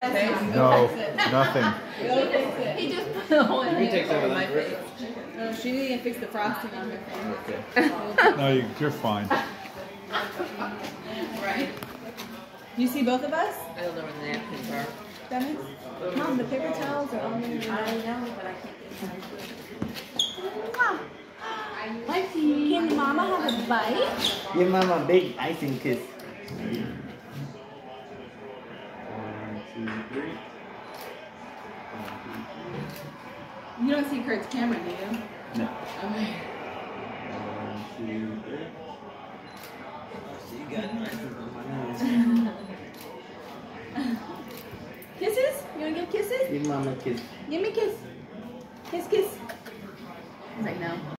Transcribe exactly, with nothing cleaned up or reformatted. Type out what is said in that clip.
No, nothing. He just put the whole You take some of my that. face. No, she didn't even fix the frosting on her face. Okay. No, you, you're fine. Right. You see both of us? I don't know where the napkins are. Dennis? Mom, the paper towels are on the I know, but I can't get Can Mama have a bite? Give Mama a big icing kiss. One, two, three. You don't see Kurt's camera, do you? No. Okay. One, two, three. So you got an icing on my nose. Kisses? You wanna give kisses? Give Mama a kiss. Give me a kiss. Kiss, kiss. He's like, no.